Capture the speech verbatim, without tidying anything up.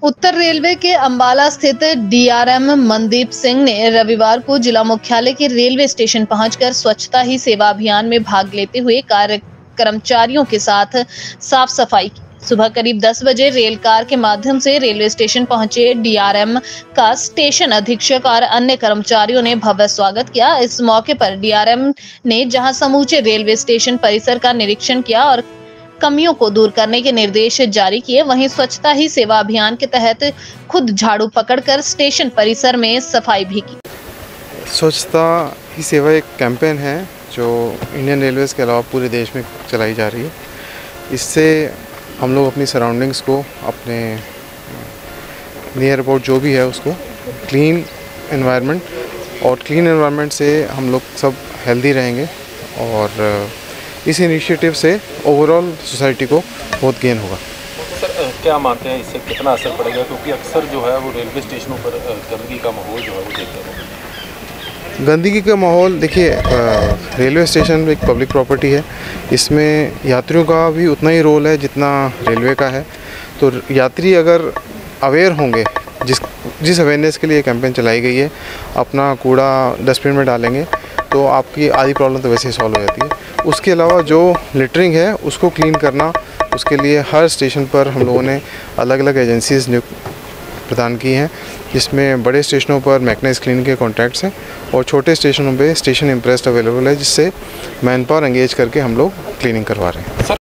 उत्तर railway के अंबाला स्थित DRM Mandeep Singh ने रविवार को जिला मुख्यालय के रेलवे स्टेशन पहुंचकर स्वच्छता ही सेवा अभियान में भाग लेते हुए कार्य कर्मचारियों के साथ साफ सफाई की। सुबह करीब दस बजे रेल कार के माध्यम से रेलवे स्टेशन पहुंचे डीआरएम का स्टेशन अधीक्षक और अन्य कर्मचारियों ने भव्य स्वागत किया। इस मौके पर डीआरएम ने जहां समूचे रेलवे स्टेशन परिसर का निरीक्षण किया और कमियों को दूर करने के निर्देश जारी किए, वहीं स्वच्छता ही सेवा अभियान के तहत खुद झाड़ू पकड़कर स्टेशन परिसर में सफाई भी की। स्वच्छता ही सेवा एक कैंपेन है जो इंडियन रेलवेज के अलावा पूरे देश में चलाई जा रही है। इससे हम लोग अपनी सराउंडिंग्स को, अपने नियर अबाउट जो भी है उसको क्लीन एनवायरनमेंट, और क्लीन एनवायरनमेंट से हम लोग सब हेल्दी रहेंगे और इस इनिशिएटिव से ओवरऑल सोसाइटी को बहुत गेन होगा। सर, क्या मानते हैं इससे कितना असर पड़ेगा, क्योंकि अक्सर जो है वो रेलवे स्टेशनों पर गंदगी का माहौल जो है वो देखते हैं। गंदगी का माहौल देखिए, रेलवे स्टेशन एक पब्लिक प्रॉपर्टी है, इसमें यात्रियों का भी उतना ही रोल है जितना रेलवे का है। तो यात्री अगर अवेयर होंगे, जिस जिस अवेयरनेस के लिए कैंपेन चलाई गई है, अपना कूड़ा डस्टबिन में डालेंगे तो आपकी आधी प्रॉब्लम तो वैसे ही सॉल्व हो जाती है। उसके अलावा जो लिटरिंग है उसको क्लीन करना, उसके लिए हर स्टेशन पर हम लोगों ने अलग अलग एजेंसीज प्रदान की हैं, जिसमें बड़े स्टेशनों पर मैकेनाइज्ड क्लीनिंग के कॉन्ट्रैक्ट्स हैं और छोटे स्टेशनों पे स्टेशन इम्प्रेस्ड अवेलेबल है, जिससे मैन पावर एंगेज करके हम लोग क्लीनिंग करवा रहे हैं।